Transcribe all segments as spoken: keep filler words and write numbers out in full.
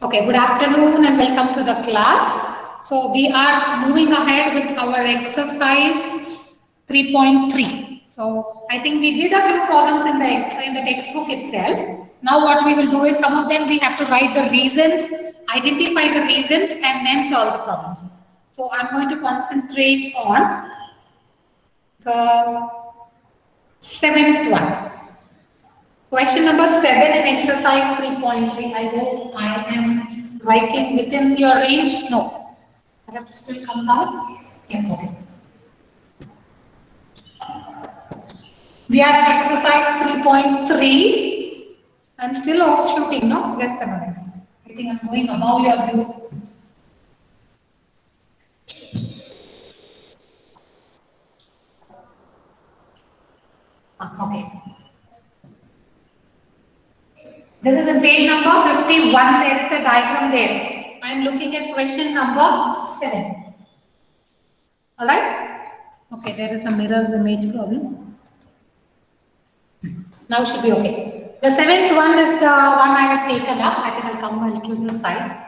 Okay, good afternoon and welcome to the class. So we are moving ahead with our exercise three point three. So I think we did a few problems in the in the textbook itself. Now what we will do is some of them we have to write the reasons, identify the reasons and then solve the problems. So I'm going to concentrate on the seventh one. Question number seven in exercise three point three. I hope I am writing within your range. No. I have to still come down. Yeah, okay. We are at exercise three point three. I'm still off shooting, no? Just a minute. I think I'm going above your view. Ah, okay. This is in page number fifty-one. There is a diagram there. I am looking at question number seven. Alright? Okay, there is a mirror image problem. Now should be okay. The seventh one is the one I have taken up. I think I'll come a little this side.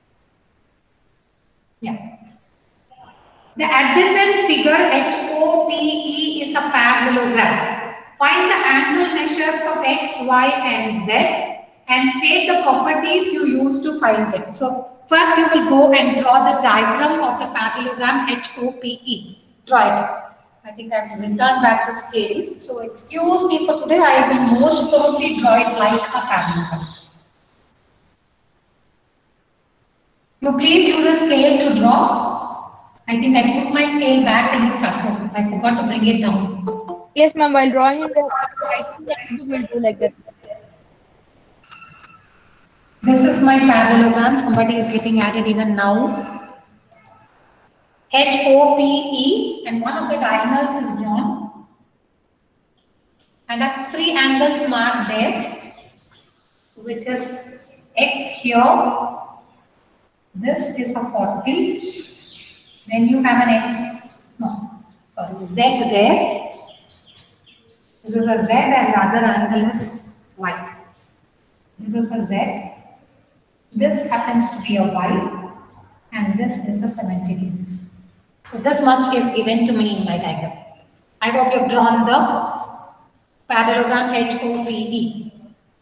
Yeah. The adjacent figure H O P E is a parallelogram. Find the angle measures of X, Y, and Z and state the properties you use to find them. So first you will go and draw the diagram of the parallelogram H O P E. Draw it. I think I have returned back the scale. So excuse me for today. I will most probably draw it like a parallelogram. You please use a scale to draw. I think I put my scale back in the stuff room. I forgot to bring it down. Yes, ma'am. While drawing in the I think that you will do like that. This is my parallelogram. Somebody is getting added even now. H O P E, and one of the diagonals is drawn. And I have three angles marked there, which is X here. This is a forty. Then you have an X, no, sorry, Z there. This is a Z and the other angle is Y. This is a Z. This happens to be a Y. And this is a seventy degrees. So this much is given to me in my diagram. I hope you have drawn the parallelogram H O P E.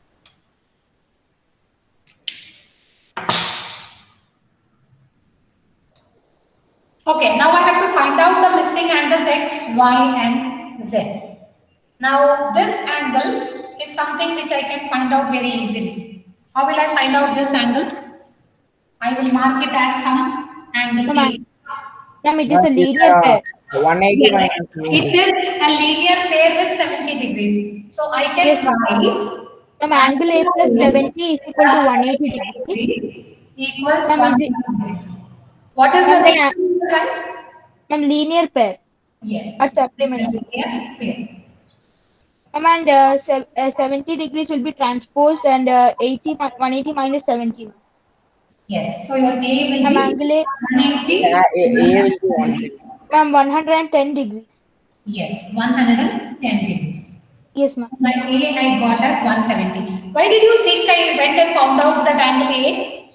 Okay, now I have to find out the missing angles X, Y, and Z. Now this angle is something which I can find out very easily. How will I find out this angle? I will mark it as some angle A. Ma'am, it is a linear pair. one eighty Yes, minus it is a linear pair with seventy degrees. So I can Yes, write Ma'am, angle A plus seventy is equal to one eighty degrees. equals Ma'am, one is it- hundred degrees. What is the Ma'am, name then of the line? Ma'am, linear pair. Yes. At supplementary. Linear pair. Ma'am, and uh, se uh, seventy degrees will be transposed and uh, eighty, one eighty minus seventy. Yes. So your A will Ma'am, be angle A, one eighty. Yeah, A, A will be one fifty. ma'am, one hundred ten degrees. Yes, one hundred ten degrees. Yes, ma'am. My A I got as one seventy. Why did you think I went and found out that angle A?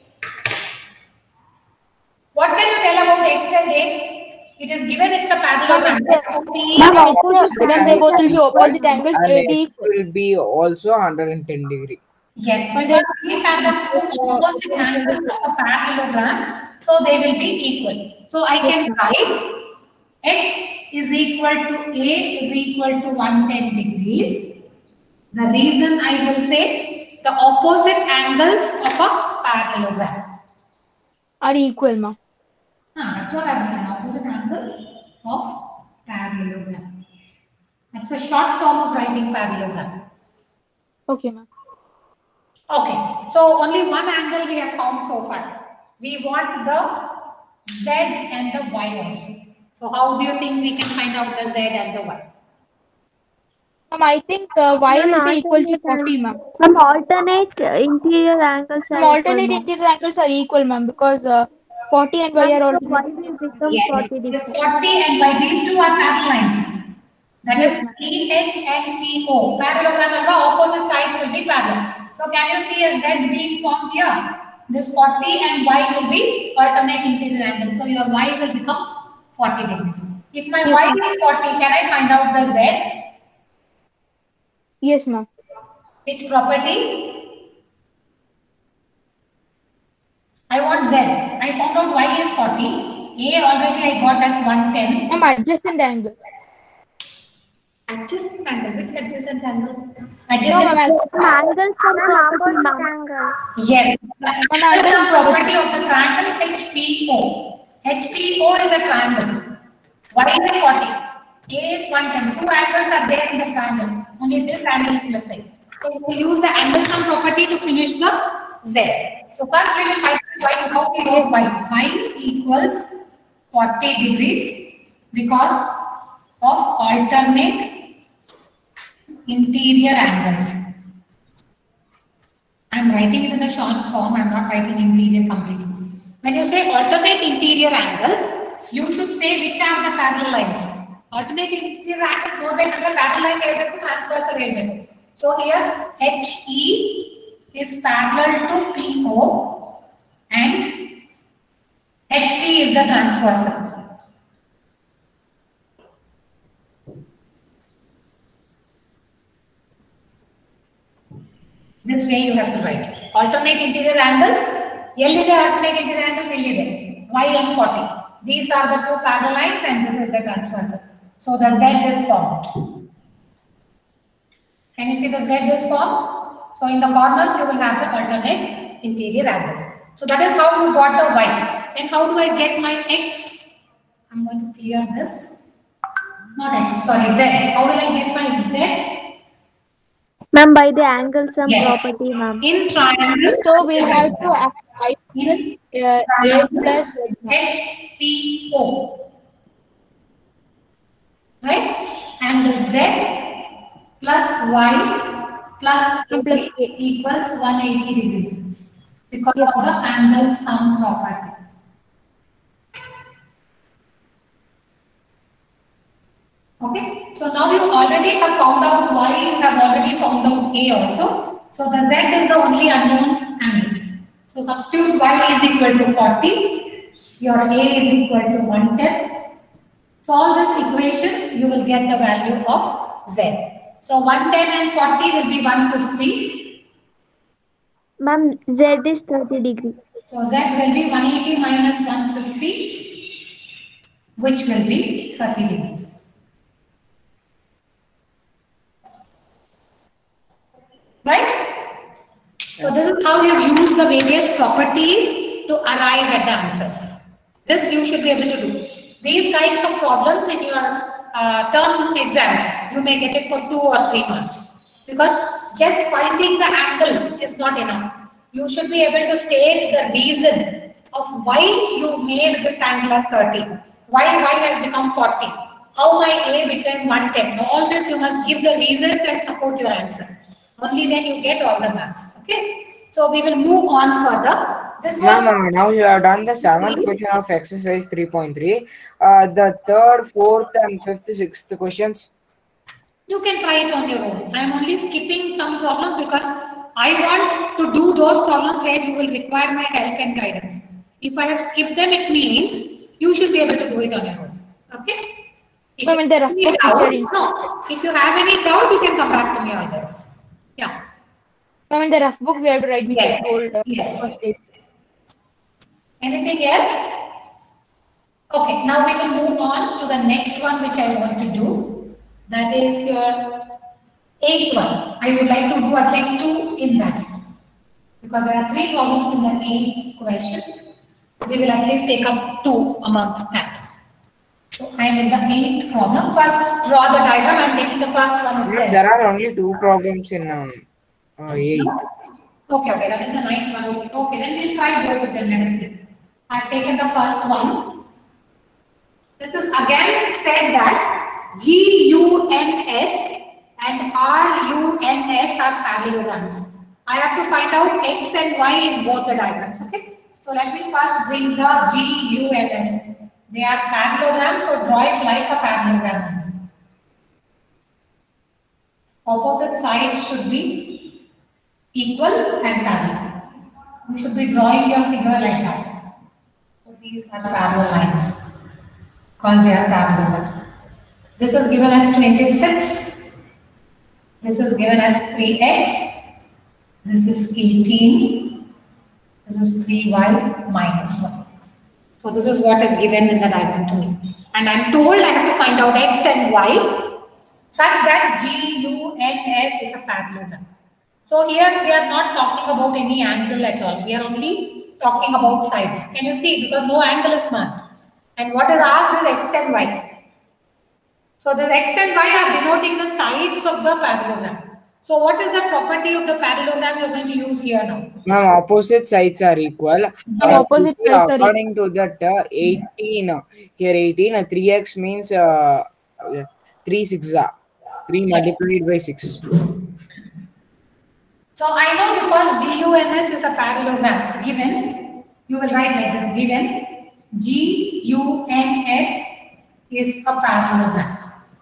What can you tell about X and A? It is given it's a parallelogram. When they both will be opposite angles, And they will X be will be also one hundred ten degree. Yes, because these are the two opposite angles of a parallelogram, so they will be equal. So I can write X is equal to A is equal to one hundred ten degrees. The reason I will say the opposite angles of a parallelogram. are equal, ma'am. Ah, that's what I've done. Opposite angles of parallelogram. That's a short form of writing parallelogram. Okay, ma'am. Okay, so only one angle we have found so far. We want the Z and the Y also. So how do you think we can find out the Z and the Y? Ma'am, I think uh, Y will be equal to forty, ma'am. Some alternate uh, interior angles Some are alternate equal, interior angles are equal, ma'am, because uh, forty and Y are ma'am. already. So Y will become Yes, forty this degrees. forty and Y, these two are parallel lines. That Yes, is ma'am. P H and P O. Parallelogram, opposite sides will be parallel. So can you see a Z being formed here? This forty and y will be alternate interior angle. So your y will become forty degrees. If my Yes, y ma'am. is forty, can I find out the z? Yes, ma'am. Which property? I want z. I found out y is forty. A already I got as one ten. Ma'am, adjacent angle. Adjacent angle. Which adjacent angle? No, Adjacent. ma'am. Angle some property, ma'am. Yes. Ma'am, What is angle the property. property of the triangle H P O? H P O is a triangle. Y is forty. A is one ten. Two angles are there in the triangle. Only this angle is missing. So we will use the angle sum property to finish the Z. So first we will find y. How we wrote y? Y equals forty degrees because of alternate interior angles. I am writing it in the short form. I am not writing interior completely. When you say alternate interior angles, you should say which are the parallel lines. Alternate interior angle ನೋಡಬೇಕಂದ್ರೆ parallel line ಹೇಳ್ಬೇಕು, transversal ಹೇಳ್ಬೇಕು. So here H E is parallel to P O and H P is the transversal. This way you have to write. Alternate interior angles. L is the alternate interior angles. L is y and forty. These are the two parallel lines and this is the transversal. So the Z is formed. Can you see the Z is formed? So in the corners you will have the alternate interior angles. So that is how you got the Y. Then how do I get my X? I'm going to clear this. Not X, sorry, Z. How will I get my Z? Ma'am, by the angle sum Yes. property, ma'am. In triangle, So we have to apply in uh, A plus H P O. Right? And the Z plus Y plus M plus A. equals one hundred eighty degrees because Yes, of the angle sum property. Okay, so now you already have found out Y, you have already found out A also. So the Z is the only unknown angle. So substitute Y is equal to forty, your A is equal to one ten. Solve this equation, you will get the value of Z. So one ten and forty will be one hundred fifty. Ma'am, Z is thirty degree. So Z will be one hundred eighty minus one hundred fifty, which will be thirty degrees. Right? So this is how you have used the various properties to arrive at the answers. This you should be able to do. These kinds of problems in your uh, term exams, you may get it for two or three months. Because just finding the angle is not enough. You should be able to state the reason of why you made this angle as thirty. Why Y has become forty. How my A became one ten. All this you must give the reasons and support your answer. Only then you get all the marks. Okay. So we will move on further. This was Ma'am, uh, now you have done the seventh question of exercise three point three. Uh, the third, fourth, and fifth, sixth questions. You can try it on your own. I am only skipping some problems because I want to do those problems where you will require my help and guidance. If I have skipped them, it means you should be able to do it on your own. Okay? If Ma'am, you in the have rough any book doubt- teacher no, if you have any doubt, you can come back to me always. Yeah. Ma'am, in the rough book we have to write Yes. because old. Uh, Yes. first aid. Anything else? Okay, now we will move on to the next one which I want to do. That is your eighth one. I would like to do at least two in that. Because there are three problems in the eighth question. We will at least take up two amongst that. So I am in the eighth problem. First, draw the diagram. I am taking the first one Ma'am, itself. there are only two problems in um, uh, eighth. Okay, okay, that is the ninth one. Okay, okay, then we'll try both of them. Let us see. I've taken the first one. This is again said that G U N S and R U N S are parallelograms. I have to find out X and Y in both the diagrams, okay? So let me first bring the G U N S. They are parallelograms, so draw it like a parallelogram. Opposite sides should be equal and parallel. you should be drawing your figure like that. So these are parallel lines because they are parallel. This is given as twenty-six. This is given as three x. This is eighteen. This is three y minus one. So this is what is given in the diagram to me. And I am told I have to find out x and y such that G U N S is a parallelogram. So here we are not talking about any angle at all. We are only talking about sides. Can you see? Because no angle is marked. And what is asked is x and y. So this x and y are denoting the sides of the parallelogram. So what is the property of the parallelogram you are going to use here now? Ma'am, opposite sides are equal. The Uh, opposite sides are according to that, uh, eighteen, uh, here eighteen, uh, three x means uh, three six, uh, three multiplied by six. So I know because G U N S is a parallelogram given, you will write like this, given G U N S is a parallelogram.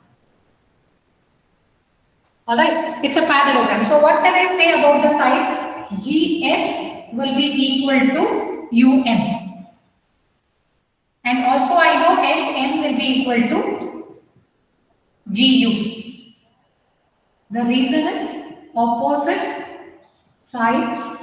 Alright, it's a parallelogram. So what can I say about the sides? G S will be equal to U N. And also I know S N will be equal to G U. The reason is opposite sides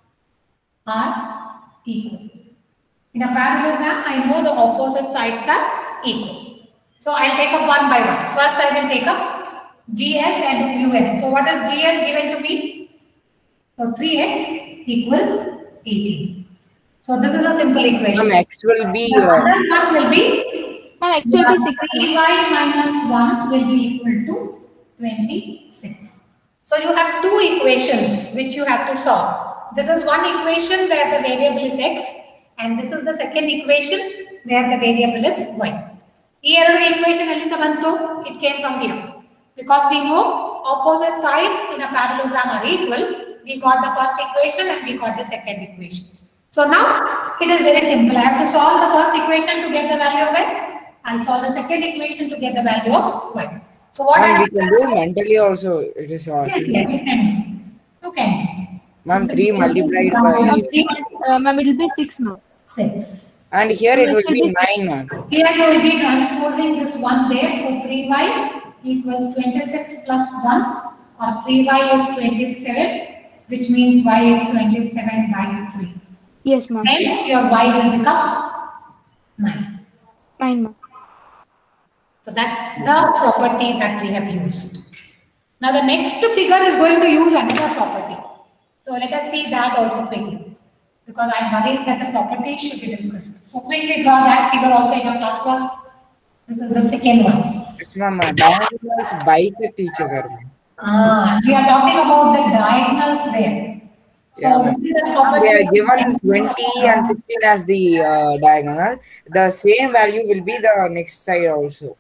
are equal. In a parallelogram, I know the opposite sides are equal. So I'll take up one by one. First, I will take up G S and U N. So what is G S given to me? So three x equals eighteen. So this is a simple equation. Ma'am, x will be. The Uh, other one will be Ma'am, x will be sixteen. three y minus one will be equal to twenty-six. So you have two equations which you have to solve. This is one equation where the variable is x, and this is the second equation where the variable is y. Here the equation it came from here. Because we know opposite sides in a parallelogram are equal, we got the first equation and we got the second equation. So now it is very simple. I have to solve the first equation to get the value of x. I'll solve the second equation to get the value of y. So what I ma'am, have we can do mentally also. It is awesome. Yes, yes, you can. You can. Ma'am, three multiplied by Ma'am, three, uh, ma'am, it will be six now. Six. and here it will be nine, ma'am. Here you will be transposing this one there. So three y equals twenty-six plus one, or three y is twenty-seven, which means y is twenty-seven by three. Yes, ma'am. Hence your y will become nine. Nine, ma'am. So that's the property that we have used. Now the next figure is going to use another property. So let us see that also quickly, because I am worried that the property should be discussed. So quickly draw that figure also in your classwork. This is the second one. Yes, ma'am. Diagonals bisect each other, ma'am. Ah, we are talking about the diagonals there. So Yeah, what is the property? We are given twenty and sixteen as the uh, diagonal. The same value will be the next side also.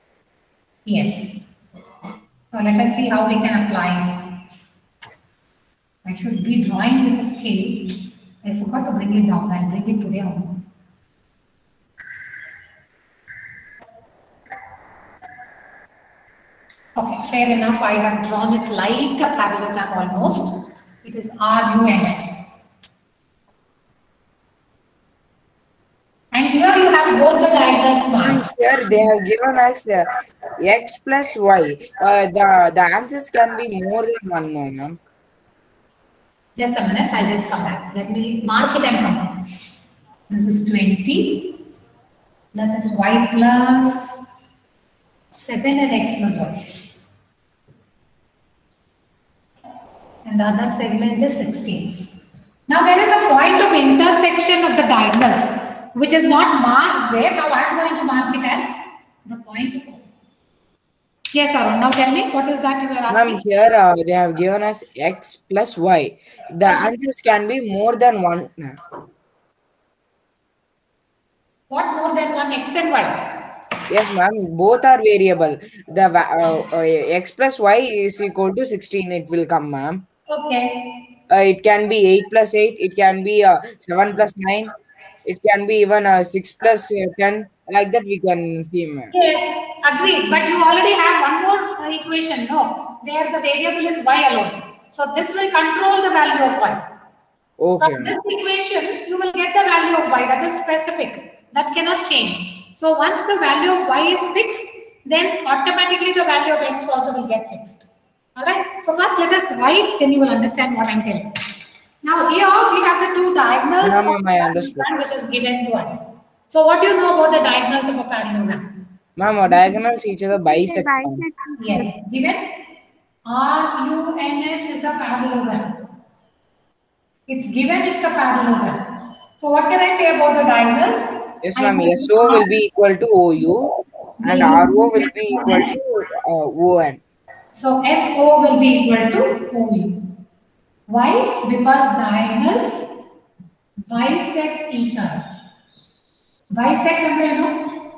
Yes. So let us see how we can apply it. I should be drawing with a scale. I forgot to bring it down. I'll bring it today on. Okay, fair enough. I have drawn it like a parallelogram almost. It is R U N S. And here you have both the diagonals marked. Here they have given us uh, x plus y. Uh, the the answers can be more than one, no, ma'am. Just a minute, I'll just come back. Let me mark it and come back. This is twenty. That is y plus seven and x plus y. And the other segment is sixteen. Now there is a point of intersection of the diagonals, which is not marked there. Now I am going to mark it as the point. Yes, Arun. Now tell me, what is that you are asking? Ma'am, here uh, they have given us x plus y. The answers can be more than one. What more than one, x and y? Yes, ma'am. Both are variable. The uh, uh, x plus y is equal to sixteen. It will come, ma'am. Okay. Uh, it can be eight plus eight. It can be uh, seven plus nine. It can be even uh, six plus uh, ten. Like that we can see, ma'am. Yes, agreed. But you already have one more uh, equation, no, where the variable is y alone. So this will control the value of y. Okay. From this equation, you will get the value of y that is specific. That cannot change. So once the value of y is fixed, then automatically the value of x also will get fixed. Alright. So first let us write, then you will understand what I'm telling. Now here we have the two diagonals Yeah, of ma'am, I understood. which is given to us. So what do you know about the diagonals of a parallelogram? Ma'am, our diagonals each other bisect. Bisect. ma'am. Yes. Given R U N S is a parallelogram. It's given it's a parallelogram. So what can I say about the diagonals? Yes, I ma'am. know S O will be equal to O U and R O will be equal to uh, O N. So S O will be equal to O U. Why? Because diagonals bisect each other. Bisect ಅಂದ್ರೆ ಏನು?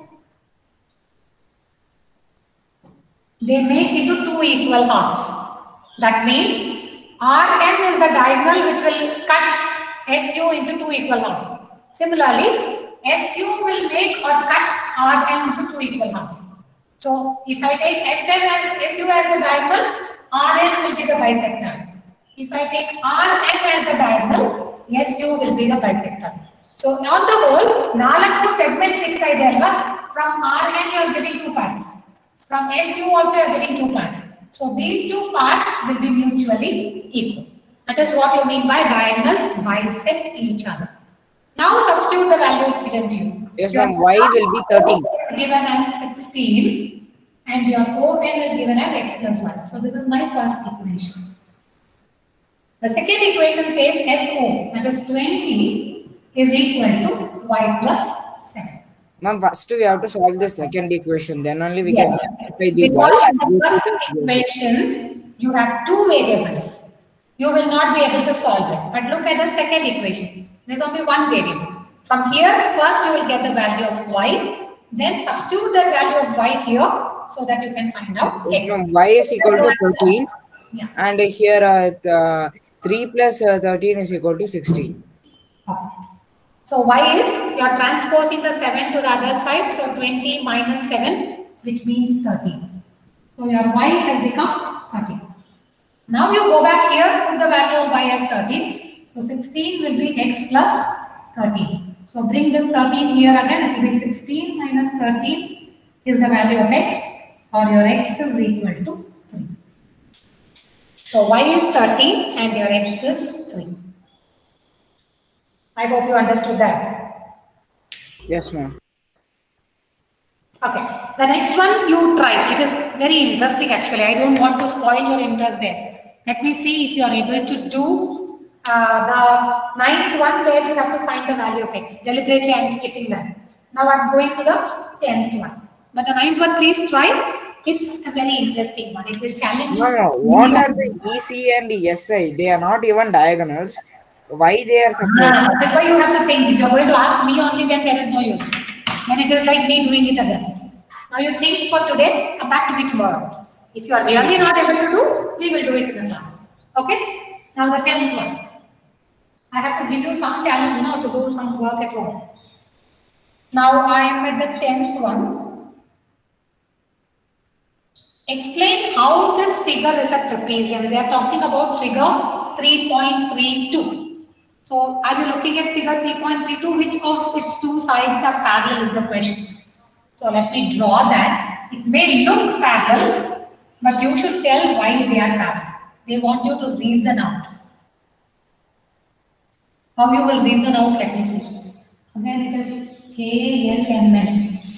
They make into two equal halves. That means R N is the diagonal which will cut S U into two equal halves. Similarly, S U will make or cut R N into two equal halves. So if I take S N as S U as the diagonal, R N will be the bisector. If I take R N as the diagonal, S U will be the bisector. So on the whole, ನಾಲ್ಕು segments ಸಿಗ್ತಾ ಇದೆ ಅಲ್ವಾ? From R N you are getting two parts. From S U also you are getting two parts. So these two parts will be mutually equal. That is what you mean by diagonals bisect each other. Now substitute the values given to you. Yes, ma'am. Y will be thirteen. Given as sixteen and your O N is given as x plus one. So this is my first equation. The second equation says S O, that is twenty, is equal to y plus seven. Ma'am, first we have to solve the second equation. Then only we can Yes. simplify the y. Because and in go the to first the- equation, you have two variables. You will not be able to solve it. But look at the second equation. There's only one variable. From here, first you will get the value of y. Then substitute the value of y here so that you can find out Yes, x. ma'am. Y is equal to thirteen. Yeah. And here uh, the three plus uh, thirteen is equal to sixteen. Okay. So y is, you are transposing the seven to the other side. So twenty minus seven, which means thirteen. So your y has become thirteen. Now you go back here, put the value of y as thirteen. So sixteen will be x plus thirteen. So bring this thirteen here again. It will be sixteen minus thirteen is the value of x, or your x is equal to three. So y is thirteen and your x is three. I hope you understood that. Yes, ma'am. Okay, the next one you try. It is very interesting actually. I don't want to spoil your interest there. Let me see if you are able to do uh, the ninth one where you have to find the value of x. Deliberately I am skipping that. Now I am going to the tenth one. But the ninth one, please try. It's a very interesting one. It will challenge No, no. What are the E C and the S I? They are not even diagonals. Why they are separate? Ah, that's why you have to think. If you are going to ask me only, then there is no use. Then it is like me doing it again. Now you think for today, come back to me tomorrow. If you are really not able to do, we will do it in the class. Okay? Now the tenth one. I have to give you some challenge now to do some work at home. Now I am at the tenth one. Explain how this figure is a trapezium. They are talking about figure three point three two. So are you looking at figure three point three two? Which of its two sides are parallel is the question. So let me draw that. It may look parallel, but you should tell why they are parallel. They want you to reason out. How you will reason out, let me see. Again it is K L M N.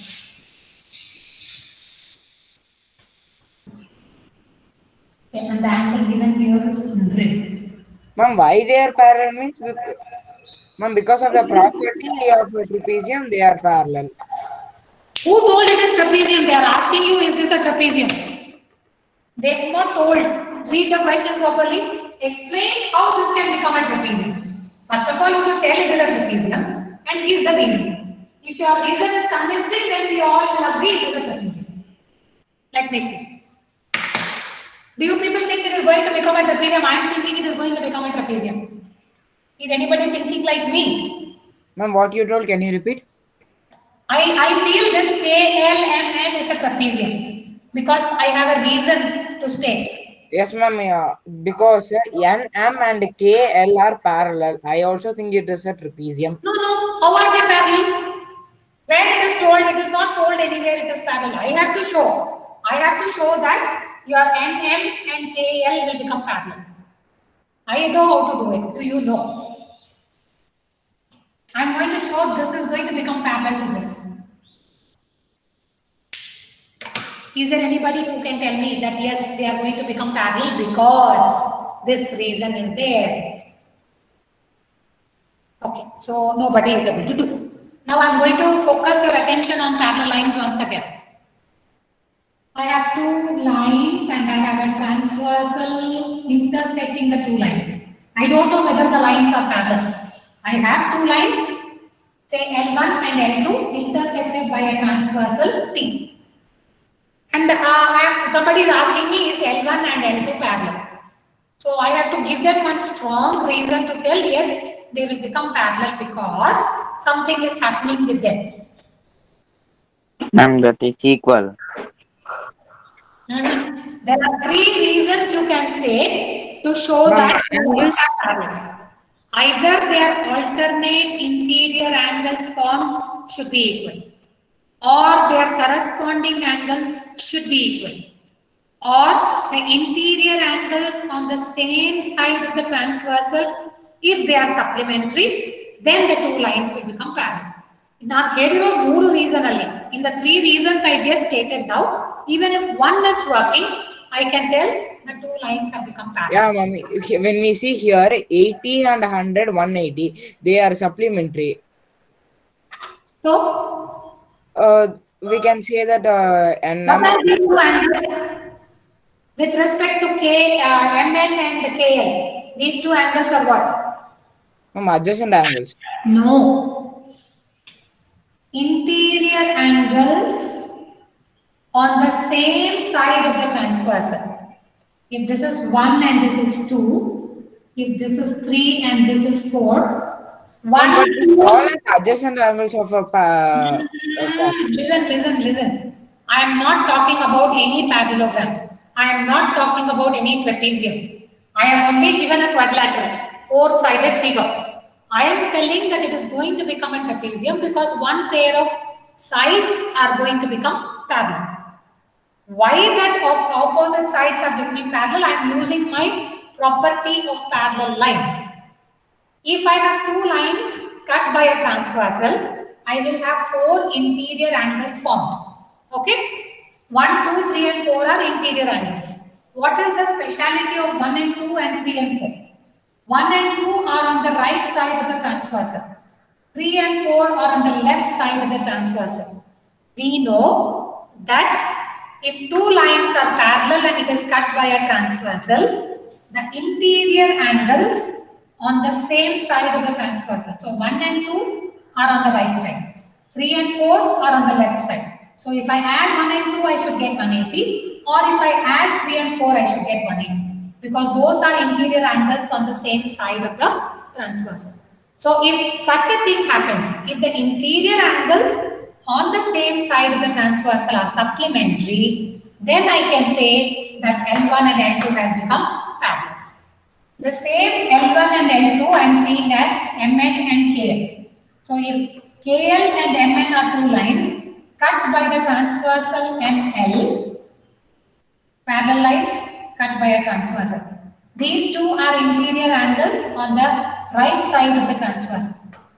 Okay, and the angle given here is one hundred. Ma'am, why they are parallel means? bec- Ma'am, because of the property of a trapezium, they are parallel. Who told it is trapezium? They are asking you, is this a trapezium? They have not told. Read the question properly. Explain how this can become a trapezium. First of all, you should tell it is a trapezium and give the reason. If your reason is convincing, then we all will agree it is a trapezium. Let me see. Do you people think it is going to become a trapezium? I am thinking it is going to become a trapezium. Is anybody thinking like me? Ma'am, what you told, can you repeat? I, I feel this K L M N is a trapezium because I have a reason to state. Yes, ma'am. Yeah, because N M and K L are parallel. I also think it is a trapezium. No, no. How are they parallel? Where it is told, it is not told anywhere it is parallel. I have to show. I have to show that your N M and K L will become parallel. I know how to do it. Do you know? I'm going to show this is going to become parallel to this. Is there anybody who can tell me that yes, they are going to become parallel because this reason is there? Okay, so nobody is able to do. Now I'm going to focus your attention on parallel lines once again. I have two lines and I have a transversal intersecting the two lines. I don't know whether the lines are parallel. I have two lines, say L one and L two intersected by a transversal T. And uh, I am, somebody is asking me, is L one and L two parallel? So I have to give them one strong reason to tell, yes, they will become parallel because something is happening with them. Ma'am, that is equal. Mm-hmm. There are three reasons you can state to show that they are parallel. Either their alternate interior angles formed should be equal, or their corresponding angles should be equal, or the interior angles on the same side of the transversal, if they are supplementary, then the two lines will become parallel. Now, here you have three reasons. In the three reasons I just stated now, even if one is working, I can tell the two lines have become parallel. Yeah, mommy. When we see here eighty and one hundred, one eighty, they are supplementary. So, uh, we can say that uh, N what M are these two angles? With respect to K, uh, M N and K L, these two angles are what? um, adjacent angles. No. Interior angles on the same side of the transversal. If this is one and this is two, if this is three and this is four, one, But two, all are adjacent angles of a pa Mm, listen, listen, listen. I am not talking about any parallelogram. I am not talking about any trapezium. I am only given a quadrilateral, four-sided figure. I am telling that it is going to become a trapezium because one pair of sides are going to become parallel. Why that op opposite sides are becoming parallel? I am using my property of parallel lines. If I have two lines cut by a transversal, I will have four interior angles formed. Okay? one, two, three and four are interior angles. What is the speciality of one and two and three and four? one and two are on the right side of the transversal. three and four are on the left side of the transversal. We know that if two lines are parallel and it is cut by a transversal, the interior angles on the same side of the transversal. So one and two are on the right side. three and four are on the left side. So if I add one and two, I should get one eighty. Or if I add three and four, I should get one eighty. Because those are interior angles on the same side of the transversal. So if such a thing happens, if the interior angles on the same side of the transversal are supplementary, then I can say that L one and L two has become parallel. The same L one and L two I am seeing as M N and K L. So if K L and M N are two lines cut by the transversal M L, parallel lines cut by a transversal. These two are interior angles on the right side of the transversal.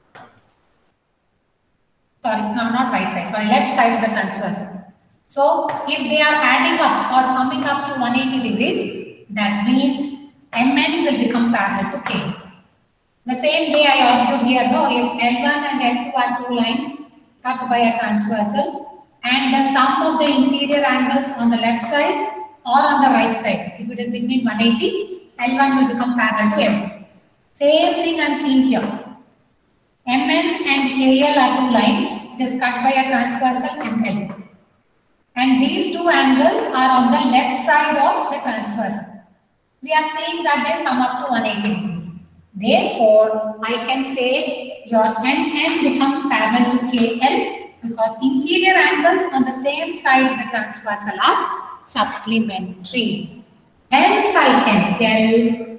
Sorry, no, not right side, sorry, left side of the transversal. So if they are adding up or summing up to one hundred eighty degrees, that means M N will become parallel to K L. The same way I argued here, no, if L one and L two are two lines cut by a transversal and the sum of the interior angles on the left side or on the right side, if it is between one hundred eighty, L one will become parallel to L two. Same thing I am seeing here. M N and K L are two lines, it is cut by a transversal M L. And these two angles are on the left side of the transversal. We are saying that they sum up to one hundred eighty degrees. Therefore, I can say your M N becomes parallel to K L because interior angles on the same side of the transversal are supplementary. Hence I can tell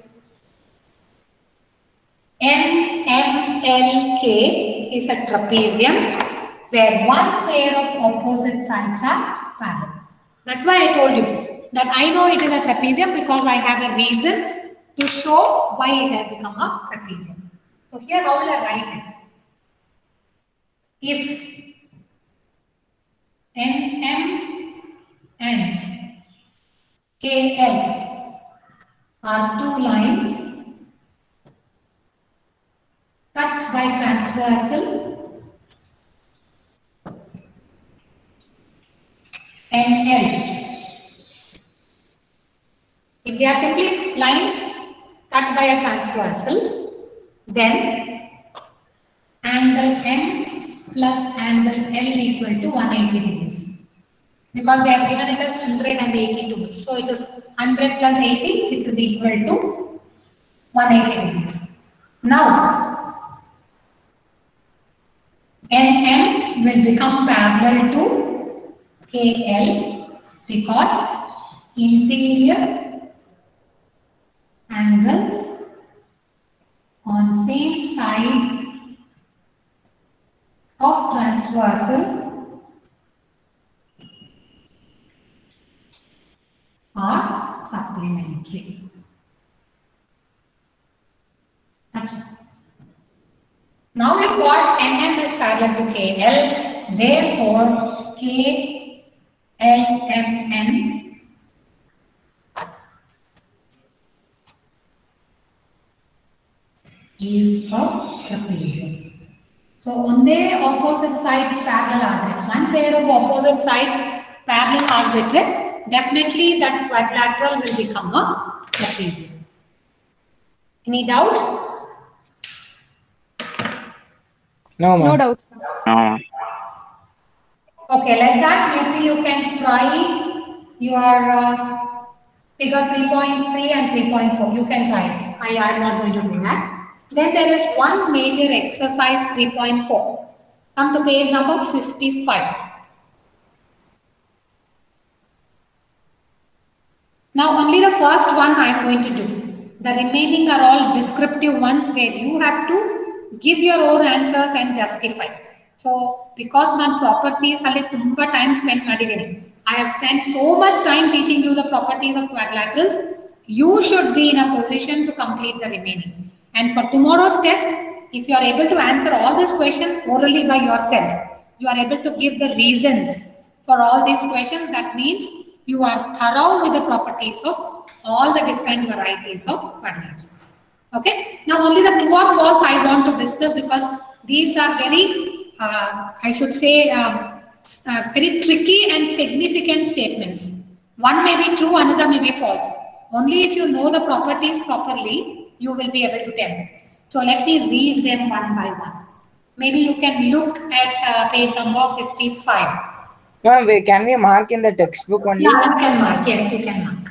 M M L K is a trapezium where one pair of opposite sides are parallel. That's why I told you that I know it is a trapezium because I have a reason to show why it has become a trapezium. So here how will I write it? If N M and K L are two lines cut by transversal, N L. If they are simply lines cut by a transversal, then angle M plus angle L equal to one hundred eighty degrees. Because they have given it as one hundred eighty-two. So it is one hundred plus eighty, which is equal to one hundred eighty degrees. Now, N M will become parallel to K L because interior angles on same side of transversal are supplementary. That's it. Now we got N M is parallel to K L, therefore K L M N is a trapezium. So on the opposite sides parallel are one pair of opposite sides parallel arbitrate, definitely that quadrilateral will become a trapezium. Any doubt? No, No ma'am. doubt. No. Okay, like that, maybe you can try your uh, figure three point three and three point four. You can try it. I am not going to do that. Then there is one major exercise three point four. Come to page number fifty-five. Now, only the first one I am going to do. The remaining are all descriptive ones where you have to give your own answers and justify. So, because non properties are tumba time spent madidini. I have spent so much time teaching you the properties of quadrilaterals. You should be in a position to complete the remaining. And for tomorrow's test, if you are able to answer all these questions orally by yourself, you are able to give the reasons for all these questions. That means you are thorough with the properties of all the different varieties of quadrilaterals. Okay. Now only the true or false I want to discuss because these are very, uh, I should say, um, uh, very tricky and significant statements. One may be true, another may be false. Only if you know the properties properly, you will be able to tell. So let me read them one by one. Maybe you can look at uh, page number fifty-five. Ma'am, we- can we mark in the textbook only? Yeah, you can mark. Yes, you can mark.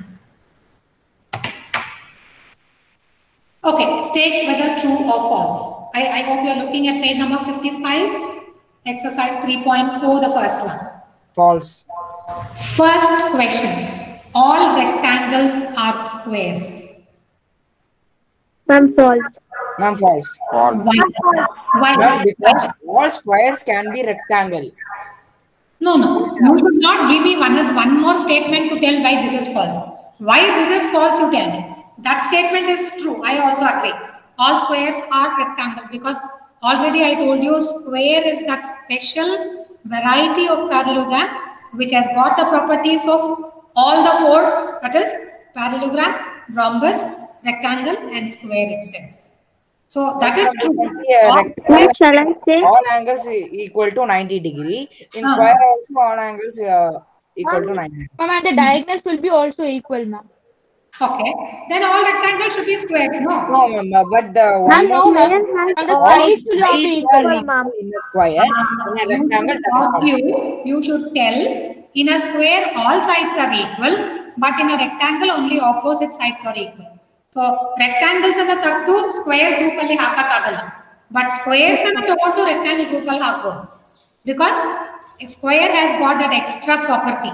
Okay, state whether true or false. I, I hope you are looking at page number fifty-five, exercise three point four, the first one. False. First question. All rectangles are squares. Ma'am, false. Ma'am, false. False. Why? Why? Ma'am, because all squares can be rectangle. No, no. You should not give me one, one more statement to tell why this is false. Why this is false, you tell me. That statement is true. I also agree. All squares are rectangles because already I told you square is that special variety of parallelogram which has got the properties of all the four, that is parallelogram, rhombus, rectangle and square itself. So that is true. Yeah, All- rectangle, What shall I say? all angles e- equal to ninety degree. In Ah. square also all angles uh, equal to ninety. Ma'am, and the diagonals will be also equal, ma'am. Okay. Then all rectangles should be squares, no? No, ma'am, uh, but the one Ma'am, more ma'am. square has And the all sides will not be sides equal, are ma'am. equal in a square. In a rectangle, that is not. You, you should tell in a square all sides are equal, but in a rectangle only opposite sides are equal. So rectangles and the taktu square group alli hakakagala, but squares and the togondu rectangle group alli hakbo because a square has got that extra property.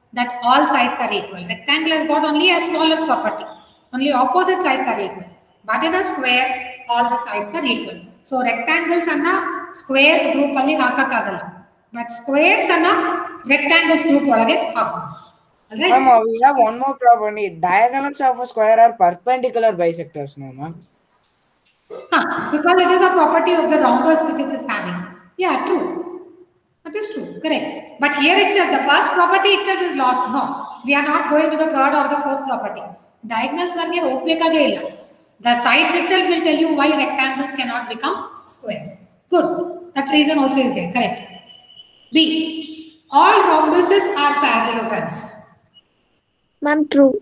that all sides are equal. Rectangle has got only a smaller property. Only opposite sides are equal. But in a square, all the sides are equal. So rectangles anna squares group alli hakakagalla. But squares anna rectangles group olage hakabodu. Alright? Ma'am, uh, we have one more property. Diagonals of a square are perpendicular bisectors, no, ma'am? Huh, because it is a property of the rhombus which it is having. Yeah, true. That is true, correct. But here itself, the first property itself is lost. No, we are not going to the third or the fourth property. Diagonals are illa. The sides itself will tell you why rectangles cannot become squares. Good. That reason also is there, correct. B. All rhombuses are parallelograms. Ma'am, true.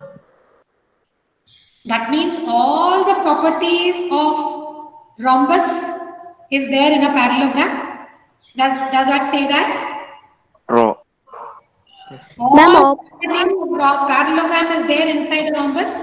That means all the properties of rhombus is there in a parallelogram. Does, does that say that? True. All Ma'am, properties of ro- parallelogram is there inside the rhombus?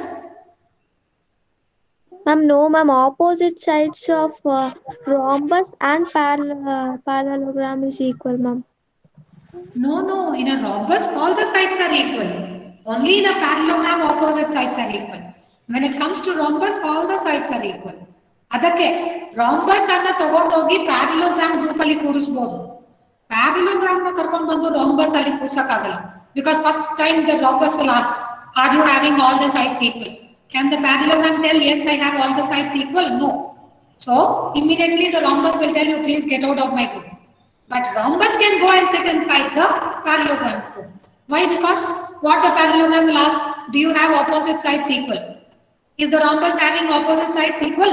Ma'am, no, ma'am. Opposite sides of uh, rhombus and parallel, uh, parallelogram is equal, ma'am. No, no. In a rhombus, all the sides are equal. Only in a parallelogram, opposite sides are equal. When it comes to rhombus, all the sides are equal. ಅದಕ್ಕೆ rhombus ಅನ್ನ ತಗೊಂಡೋಗಿ parallelogram group ಅಲ್ಲಿ ಕೂರಿಸಬಹುದು. Parallelogram ನ ಕರ್ಕೊಂಡು ಬಂದು rhombus ಅಲ್ಲಿ ಕೂರ್ಸಕ್ಕಾಗಲ್ಲ. Because first time the rhombus will ask, are you having all the sides equal? Can the parallelogram tell, yes, I have all the sides equal? No. So immediately the rhombus will tell you, please get out of my group. But rhombus can go and sit inside the parallelogram group. Why? Because what the parallelogram will ask, do you have opposite sides equal? Is the rhombus having opposite sides equal?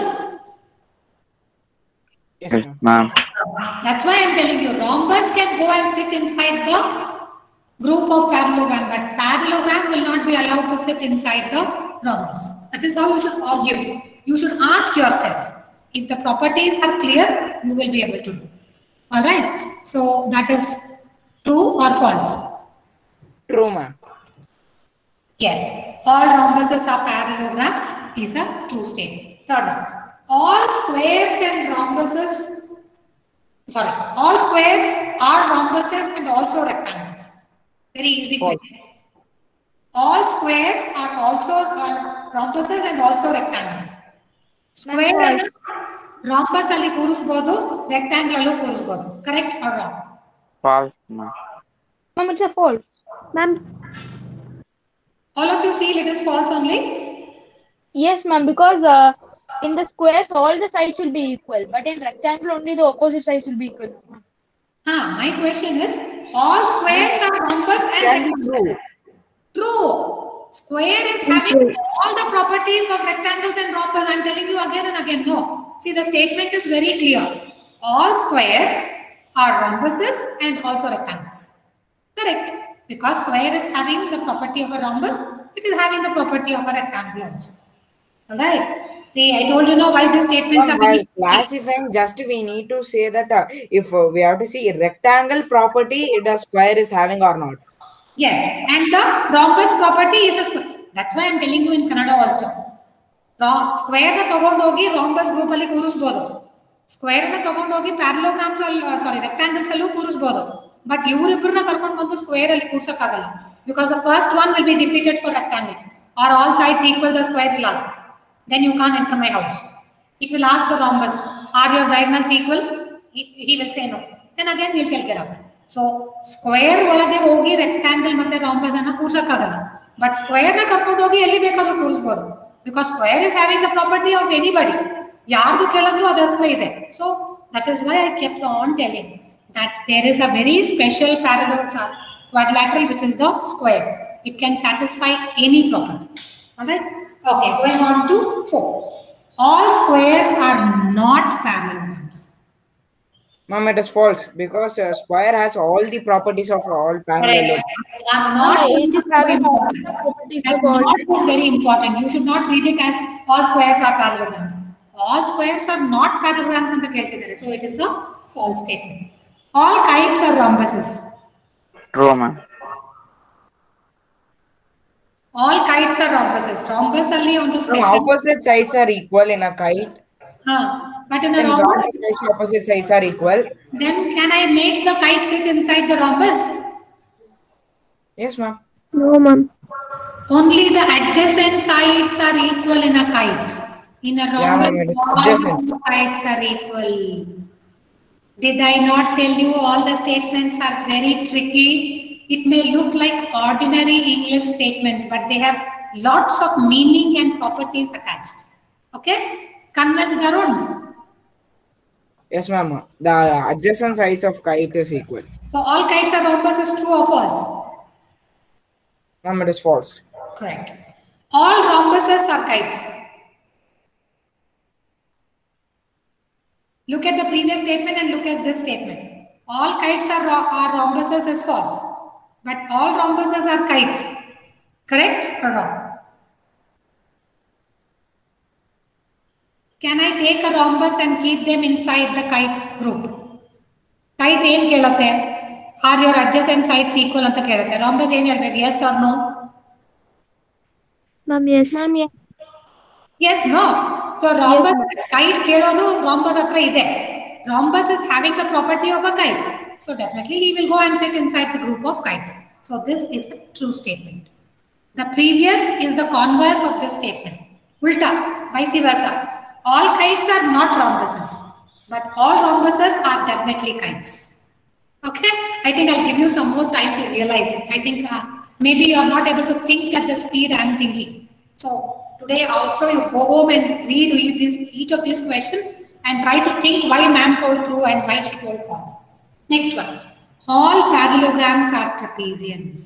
Yes, Yes, ma'am. ma'am. That's why I'm telling you, rhombus can go and sit inside the group of parallelogram, but parallelogram will not be allowed to sit inside the rhombus. That is how you should argue. You should ask yourself. If the properties are clear, you will be able to do. All right. So that is true or false? True, ma'am. Yes. All rhombuses are parallelogram is a true statement. Third one. All squares and rhombuses, sorry, all squares are rhombuses and also rectangles. Very easy False. question. All squares are also are rhombuses and also rectangles. Square False. rhombus ali ಕೂರಿಸಬಹುದು, rectangle allu ಕೂರಿಸಬಹುದು. Correct or wrong? False, ma'am. Ma'am, it's a false. Ma'am, All of you feel it is false only? Yes, ma'am, because uh, in the squares, all the sides will be equal, but in rectangle, only the opposite sides will be equal. Huh, my question is, all squares are rhombus and Can be rectangles. true. True. Square is having all the properties of rectangles and rhombus. I'm telling you again and again. No. See, the statement is very clear. All squares are rhombuses and also rectangles. Correct. Because square is having the property of a rhombus, it is having the property of a rectangle also. Alright. See, I told you know why these statements are Ma'am, while very classifying, just we need to say that uh, if uh, we have to see rectangle property, the square is having or not. Yes, and the rhombus property is a square. That's why I'm telling you in Kannada also. Ro- Square na ತಗೊಂಡೋಗಿ rhombus group ಅಲ್ಲಿ ಕೂರಿಸಬಹುದು. Square na ತಗೊಂಡೋಗಿ parallelograms ಅಲ್ಲಿ ಸಾರಿ rectangles ಅಲ್ಲೂ ಕೂರಿಸಬಹುದು. But ಇವರಿಬ್ಬರನ್ನ ಕರ್ಕೊಂಡು ಬಂದು square ಅಲ್ಲಿ ಕೂರ್ಸಕ್ಕಾಗಲ್ಲ. Because the first one will be defeated for rectangle. Are all sides equal? The square will ask. Then you can't enter my house. It will ask the rhombus, are your diagonals equal? He, he will say no. Then again we'll take it up. So square ಒಳಗೆ ಹೋಗಿ rectangle ಮತ್ತೆ rhombus ಅನ್ನ ಕೂರ್ಸಕ್ಕಾಗಲ್ಲ. But square ನ ಕರ್ಕೊಂಡು ಹೋಗಿ ಎಲ್ಲಿ ಬೇಕಾದ್ರೂ ಕೂರಿಸಬಹುದು. Because square is having the property of anybody. ಯಾರ್ದು ಕೇಳಿದ್ರು ಅದರ ಹತ್ರ ಇದೆ. So that is why I kept on telling that there is a very special parallel quadrilateral which is the square. It can satisfy any property. Alright? Okay, going on to four. All squares are not parallelograms. Ma'am, it is false because uh, square has all the properties of all parallel. Are not, No, it is having all the properties that of all. not is very important. You should not read it as all squares are parallelograms. All squares are not parallelograms ಅಂತ ಕೇಳ್ತಿದ್ದಾರೆ. So it is a false statement. All kites are rhombuses. True, ma'am. All kites are rhombuses. Rhombus ಅಲ್ಲಿ ಒಂದು No, special. opposite sides are equal in a kite. Huh. But in a And rhombus, rhombus opposite sides are equal. then can I make the kite sit inside the rhombus? Yes, ma'am. No, ma'am. Only the adjacent sides are equal in a kite. In a Yeah, rhombus, ma'am, it is all adjacent. the sides are equal. Did I not tell you all the statements are very tricky? It may look like ordinary English statements, but they have lots of meaning and properties attached. Okay? Convinced, Arun? Yes, ma'am. The adjacent sides of kite is equal. So all kites are rhombus is true or false? Ma'am, it is false. Correct. All rhombuses are kites. Look at the previous statement and look at this statement. All kites are, are rhombuses is false. But all rhombuses are kites. Correct or wrong? Can I take a rhombus and keep them inside the kites group? Kite ಏನು ಕೇಳುತ್ತೆ? Are your adjacent sides equal ಅಂತ ಕೇಳುತ್ತೆ. Rhombus ಏನು ಹೇಳ್ಬೇಕು? Yes or no? Ma'am, yes. Ma'am, yes. Yes, no. So rhombus, Yes, kite ಕೇಳೋದು rhombus ಹತ್ರ ಇದೆ. Rhombus is having the property of a kite. So definitely he will go and sit inside the group of kites. So this is the true statement. The previous is the converse of this statement. Ulta, vice versa. All kites are not rhombuses, but all rhombuses are definitely kites. Okay, I think I'll give you some more time to realize. I think uh, maybe you're not able to think at the speed I'm thinking. So today also you go home and read this, each of these questions and try to think why ma'am told true and why she told false. Next one. All parallelograms are trapeziums.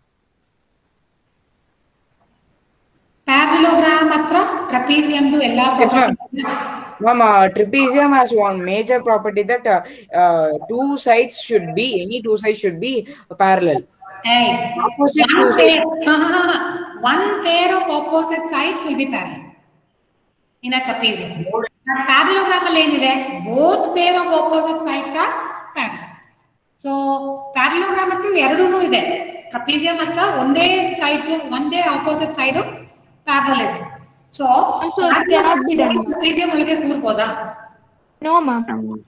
Parallelogram atra trapezium do ella Yes, ma'am. property. Ma'am, uh, trapezium has one major property that uh, uh, two sides should be, any two sides should be parallel. Hey, Opposite two one sides. pair, one pair of opposite sides will be parallel in a trapezium. But parallelogram alli enide both pair of opposite sides are parallel. So parallelogram atti ಎರಡೂನು ಇದೆ. Trapezium atra ಒಂದೇ side ಒಂದೇ opposite side parallel ಇದೆ. So So it cannot be done. trapezium ಒಳಗೆ ಕೂರ್ಬೋದಾ? No, ma'am.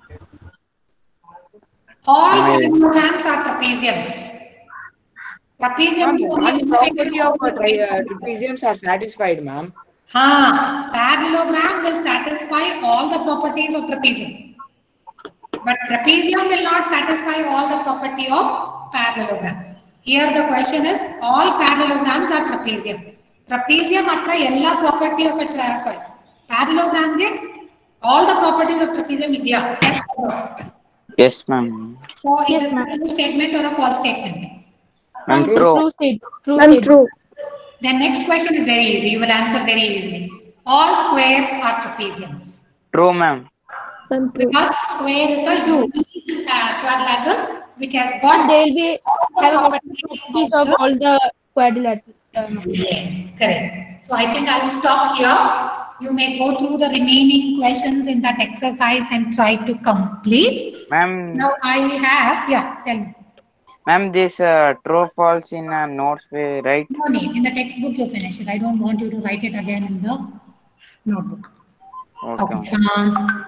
All Aye. parallelograms are trapeziums. Trapezium Ma'am, is one only property of uh, tri uh, trapeziums are satisfied, ma'am. Ha, parallelogram will satisfy all the properties of trapezium. But trapezium will not satisfy all the property of parallelogram. Here the question is, all parallelograms are trapezium. Trapezium atra ella property of a tra sorry, parallelogram ge all the properties of trapezium idya. Yes. Yes, ma'am. So it Yes, is a ma'am. true statement or a false statement? Ma'am, True, true. true state. True Ma'am, state. true. The next question is very easy. You will answer very easily. All squares are trapeziums. True, ma'am. Ma'am, true. Because square is a unique uh, quadrilateral which has And got they'll be have a properties properties of the- all the quadrilateral. uh, Yes, correct. So I think I'll stop here. You may go through the remaining questions in that exercise and try to complete. Ma'am, Now I have, yeah, tell me. ma'am, this uh, true false in uh, notes way, right? No need. In the textbook you finish it. I don't want you to write it again in the notebook. Okay. Okay. Um,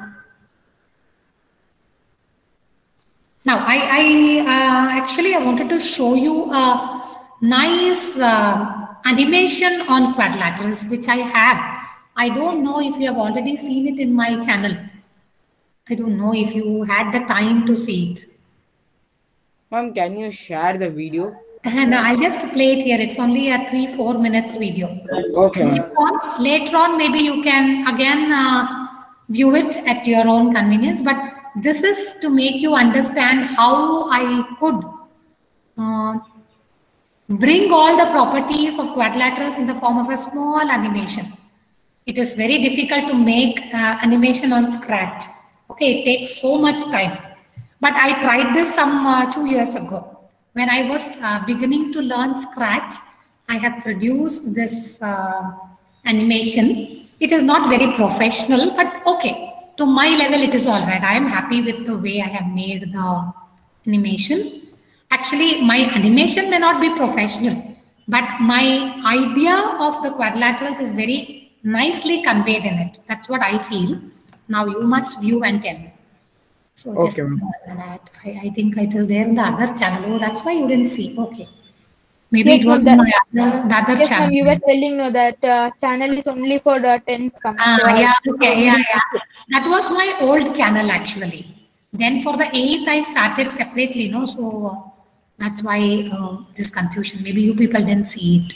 now, I, I uh, actually I wanted to show you a nice uh, animation on quadrilaterals, which I have. I don't know if you have already seen it in my channel. I don't know if you had the time to see it. Ma'am, can you share the video? And I'll just play it here. It's only a three, four minutes video. Okay, ma'am. Later on, later on, maybe you can again uh, view it at your own convenience. But this is to make you understand how I could uh, bring all the properties of quadrilaterals in the form of a small animation. It is very difficult to make uh, animation on Scratch. Okay, it takes so much time. But I tried this some uh, two years ago. When I was uh, beginning to learn Scratch, I have produced this uh, animation. It is not very professional, but okay. To my level, it is all right. I am happy with the way I have made the animation. Actually, my animation may not be professional, but my idea of the quadrilaterals is very nicely conveyed in it. That's what I feel. Now you must view and tell me. So just Okay, ma'am. that I, I think it is there in the other channel. Oh, that's why you didn't see. Okay. Maybe Yes, it was ma'am, my that- other, the other Yes, channel. ma'am, you were telling no that uh, channel is only for the tenth coming. Ah, so I- yeah, okay, yeah, yeah. That was my old channel actually. Then for the eighth, I started separately, no? So uh, that's why uh, this confusion. Maybe you people didn't see it.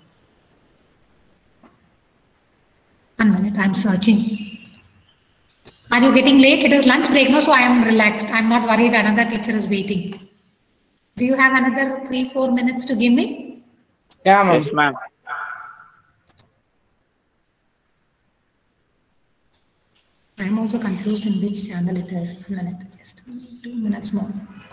One minute, I'm searching. Are you getting late? It is lunch break, no? So I am relaxed. I'm not worried. Another teacher is waiting. Do you have another three, four minutes to give me? Yeah, ma'am. Yes, ma'am. I'm also confused in which channel it is. One minute, just two minutes more.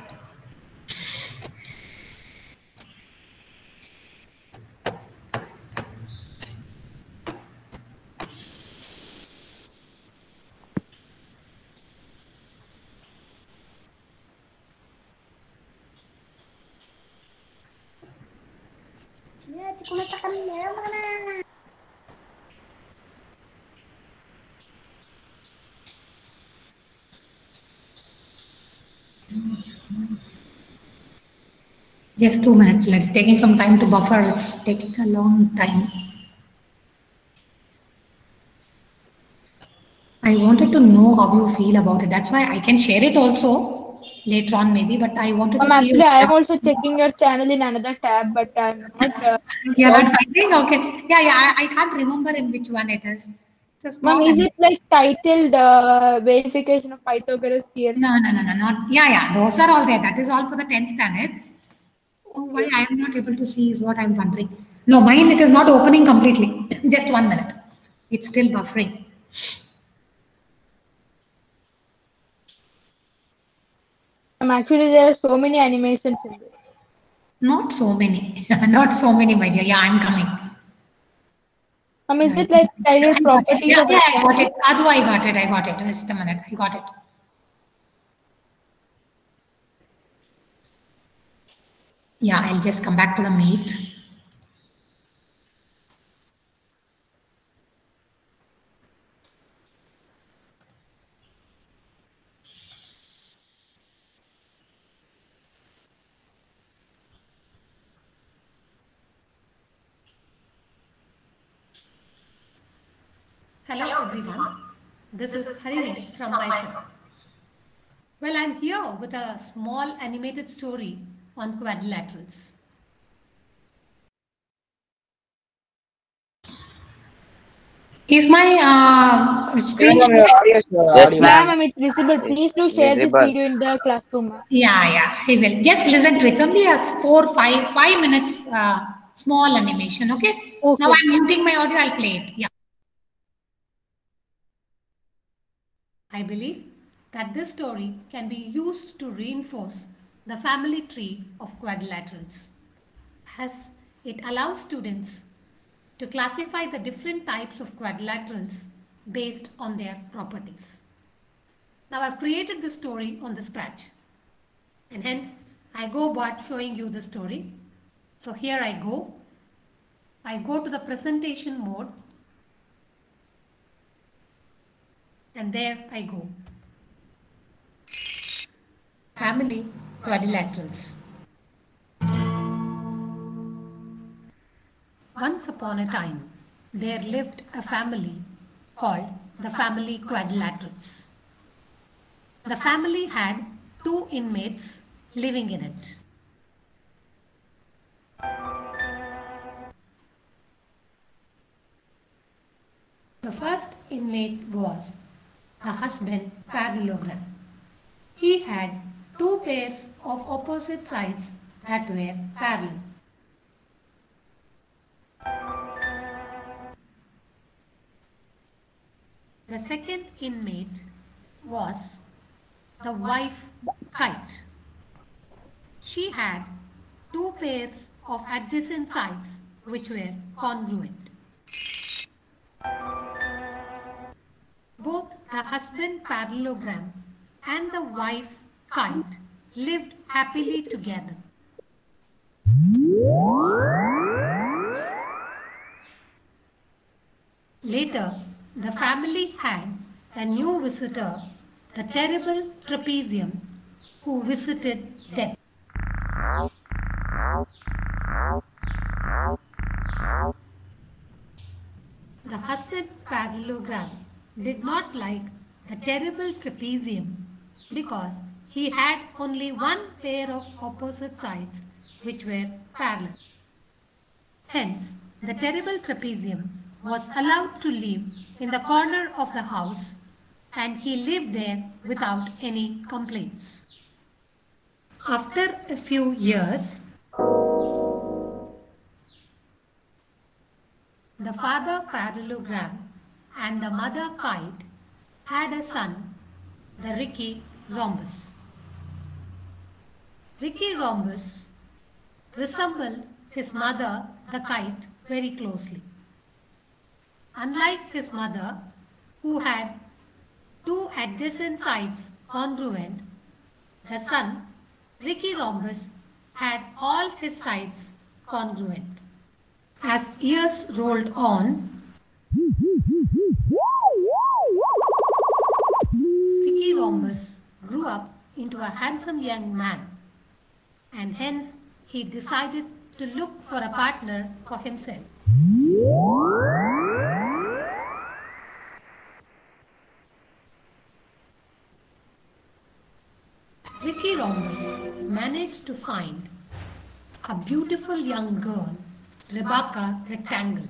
Just two minutes. Let's taking some time to buffer. It's taking a long time. I wanted to know how you feel about it. That's why I can share it also later on, maybe. But I wanted to Ma'am, see. actually, I am also checking your channel in another tab, but I'm not. Uh, You're sure. not finding? Okay. Yeah, yeah. I, I can't remember in which one it is. It's a small. Ma'am, is it like titled uh, verification of Pythagoras theorem? No, no, no, no, not. Yeah, yeah. Those are all there. That is all for the tenth standard. Oh, why I am not able to see is what I'm wondering. No, mine it is not opening completely. Just one minute. It's still buffering. Ma'am, actually, there are so many animations in this. Not so many. Not so many, my dear. Yeah, I'm coming. Ma'am, is Yeah, it like I titled got it. properties Yeah, of yeah, I got rectangle? it. Adu, I got it. I got it. Just a minute. I got it. Yeah, I'll just come back to the meet. Hello, everyone. This is Harini from Mysore. Well, I'm here with a small animated story on quadrilaterals. Is my uh, screen Yeah, ma'am, your audio is, uh, Yes, audio. Yeah, ma'am. ma'am, it's visible. Please do share this Visible. video in the classroom, ma'am. Yeah, yeah, I will. Just listen to it. It's only a four, five, five minutes uh, small animation, okay? Okay. Now I'm muting my audio, I'll play it. Yeah. I believe that this story can be used to reinforce the family tree of quadrilaterals, as it allows students to classify the different types of quadrilaterals based on their properties. Now I've created this story on the scratch, and hence I go about showing you the story. So here I go. I go to the presentation mode, and there I go. Family quadrilaterals. Once upon a time, there lived a family called the family quadrilaterals. The family had two inmates living in it. The first inmate was the husband parallelogram. He had two pairs of opposite sides that were parallel. The second inmate was the wife kite. She had two pairs of adjacent sides which were congruent. Both the husband parallelogram and the wife kite lived happily together. Later, the family had a new visitor, the terrible trapezium, who visited them. The husband parallelogram did not like the terrible trapezium because he had only one pair of opposite sides which were parallel. Hence, the terrible trapezium was allowed to live in the corner of the house and he lived there without any complaints. After a few years, the father parallelogram and the mother kite had a son, the Ricky Rhombus. Ricky Rhombus resembled his mother, the kite, very closely. Unlike his mother, who had two adjacent sides congruent, the son, Ricky Rhombus, had all his sides congruent. As years rolled on, Ricky Rhombus grew up into a handsome young man, and hence he decided to look for a partner for himself. Ricky Rhombus managed to find a beautiful young girl, Rebecca Rectangle.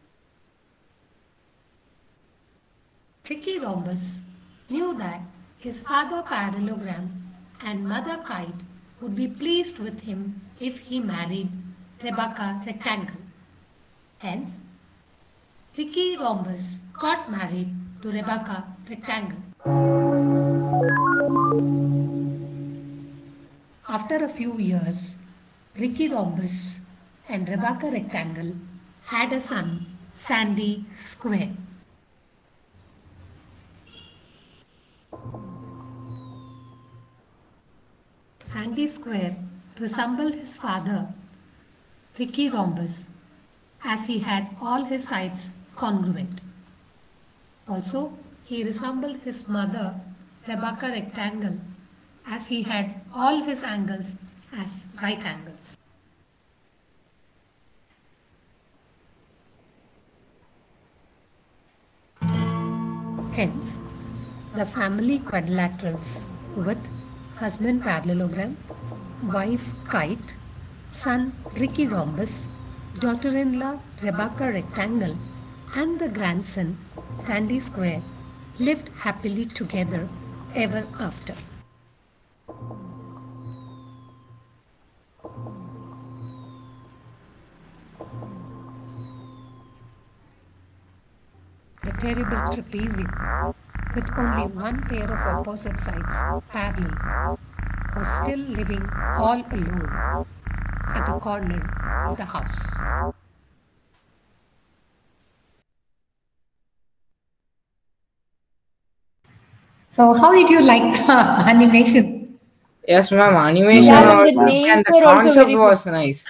Ricky Rhombus knew that his father parallelogram and mother kite would be pleased with him if he married Rebecca Rectangle. Hence, Ricky Rhombus got married to Rebecca Rectangle. After a few years, Ricky Rhombus and Rebecca Rectangle had a son, Sandy Square. Sandy Square resembled his father, Ricky Rhombus, as he had all his sides congruent. Also, he resembled his mother, Rebecca Rectangle, as he had all his angles as right angles. Hence, the family quadrilaterals with husband parallelogram, wife kite, son Ricky Rhombus, daughter-in-law Rebecca Rectangle, and the grandson Sandy Square lived happily together ever after. The terrible trapezium, with only one pair of opposite sides parallel, was still living all alone at the corner of the house. So, how did you like the animation? Yes, ma'am. Animation Yeah, was the good names and the were also concept very was nice.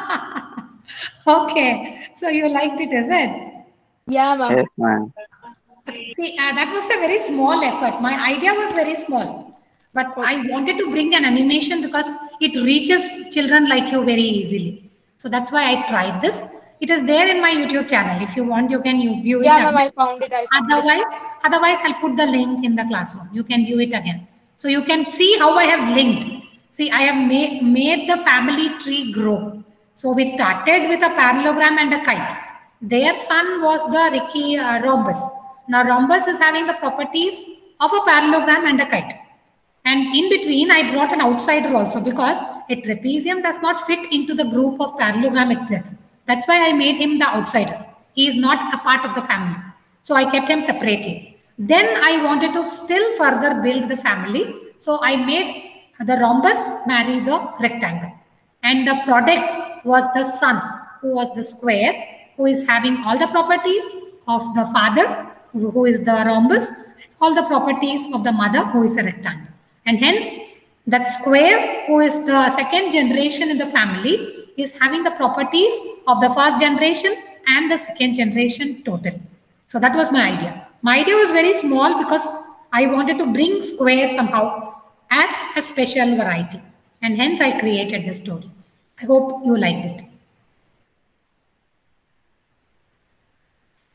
Okay, so you liked it, is it? Yeah, ma'am. Yes, ma'am. See, uh, that was a very small effort. My idea was very small, but I wanted to bring an animation because it reaches children like you very easily. So that's why I tried this. It is there in my YouTube channel. If you want, you can you view it. Yeah, ma'am, again. I found it. I found Otherwise, it. otherwise, I'll put the link in the classroom. You can view it again. So you can see how I have linked. See, I have made, made the family tree grow. So we started with a parallelogram and a kite. Their son was the Ricky uh, Rhombus. Now rhombus is having the properties of a parallelogram and a kite. And in between, I brought an outsider also because a trapezium does not fit into the group of parallelogram itself. That's why I made him the outsider. He is not a part of the family. So I kept him separately. Then I wanted to still further build the family. So I made the rhombus marry the rectangle. And the product was the son, who was the square, who is having all the properties of the father, who is the rhombus, all the properties of the mother, who is a rectangle. And hence, that square, who is the second generation in the family, is having the properties of the first generation and the second generation total. So that was my idea. My idea was very small because I wanted to bring square somehow as a special variety. And hence I created the story. I hope you liked it.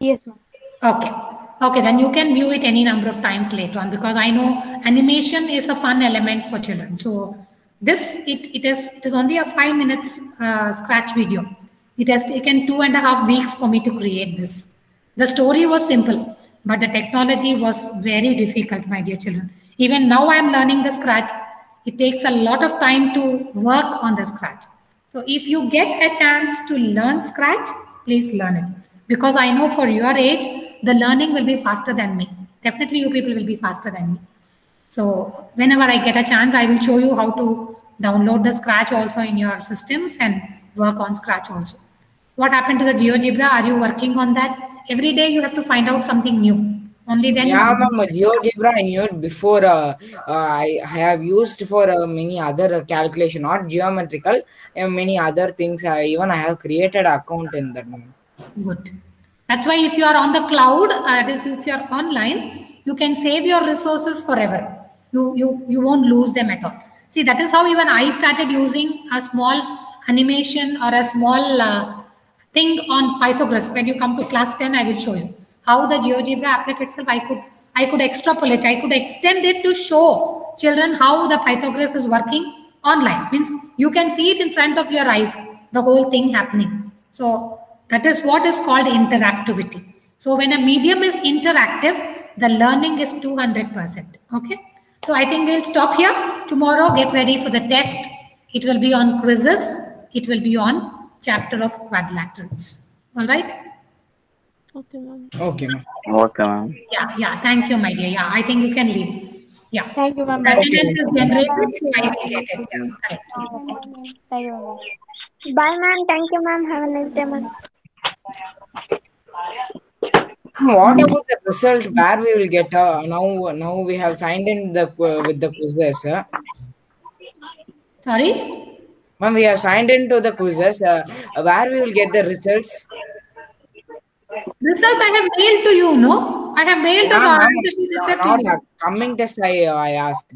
Yes, ma'am. Okay. Okay, then you can view it any number of times later on, because I know animation is a fun element for children. So this, it, it is it is only a five minutes uh, scratch video. It has taken two and a half weeks for me to create this. The story was simple, but the technology was very difficult, my dear children. Even now I am learning the scratch. It takes a lot of time to work on the scratch. So if you get a chance to learn scratch, please learn it. Because I know for your age, the learning will be faster than me. Definitely you people will be faster than me. So whenever I get a chance, I will show you how to download the scratch also in your systems and work on scratch also. What happened to the GeoGebra? Are you working on that? Every day you have to find out something new. Only then Yeah, you ma'am. GeoGebra I knew it before. Uh, uh, I, I have used for uh, many other uh, calculation, not geometrical, and many other things. I, even I have created account in that, ma'am. Good. That's why if you are on the cloud, uh, that is, if you are online, you can save your resources forever. You, you, you won't lose them at all. See, that is how even I started using a small animation or a small uh, thing on Pythagoras. When you come to class ten, I will show you how the GeoGebra applet itself, I could, I could extrapolate, I could extend it to show children how the Pythagoras is working online. Means you can see it in front of your eyes, the whole thing happening. So that is what is called interactivity. So when a medium is interactive, the learning is two hundred percent. Okay. So I think we'll stop here. Tomorrow, get ready for the test. It will be on quizzes. It will be on chapter of quadrilaterals. All right. Okay, ma'am. Okay, ma'am. Okay, ma'am. Yeah. Yeah. Thank you, my dear. Yeah. I think you can leave. Yeah. Thank you, ma'am. Attendance is generated, so I will get it. Yeah. Correct. Thank you, ma'am. Bye, ma'am. Thank you, ma'am. Have a nice day, ma'am. What about the result? Where we will get? Uh, now, now we have signed in the uh, with the quizzes. Uh. Sorry. Ma'am, we have signed into the quizzes. Uh, where we will get the results? Results I have mailed to you, no? I have mailed to the Yeah, ma'am. organization itself to Not you. that. Coming test, I uh, I asked.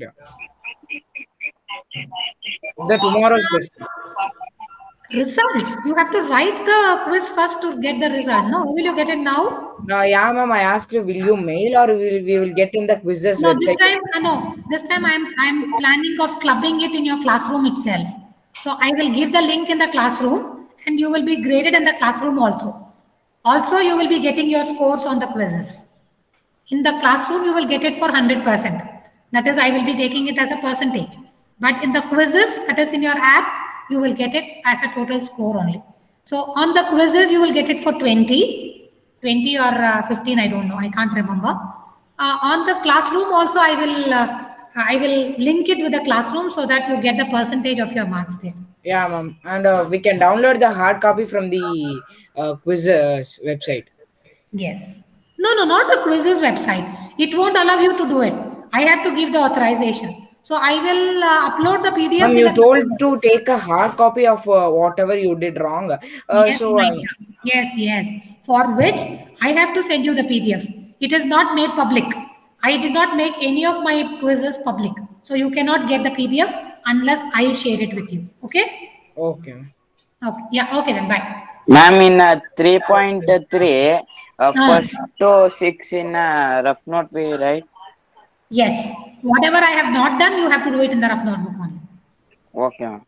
The tomorrow's test. Results. You have to write the quiz first to get the result. No, will you get it now? No, yeah, ma'am. I asked you, will you mail or will we will get in the quizzes No, this website? time, uh, no. This time I'm I'm planning of clubbing it in your classroom itself. So I will give the link in the classroom, and you will be graded in the classroom also. Also, you will be getting your scores on the quizzes. In the classroom, you will get it for one hundred percent. That is, I will be taking it as a percentage. But in the quizzes, that is in your app, you will get it as a total score only. So on the quizzes, you will get it for twenty, twenty or uh, fifteen, I don't know, I can't remember. Uh, on the classroom also, I will, uh, I will link it with the classroom so that you get the percentage of your marks there. Yeah, ma'am. And uh, we can download the hard copy from the uh, quizzes website. Yes. No, no, not the quizzes website. It won't allow you to do it. I have to give the authorization. So I will uh, upload the P D F. Ma'am, you told to take a hard copy of uh, whatever you did wrong. Uh, yes, so, my uh, dear. Yes, yes. For which I have to send you the P D F. It is not made public. I did not make any of my quizzes public. So you cannot get the P D F unless I share it with you. Okay? okay. Okay. Yeah. Okay then. Bye. Ma'am, in uh, three point three, uh, Ah. first to six in uh, rough note way, right? Yes. Whatever I have not done, you have to do it in the rough notebook only. Okay, ma'am.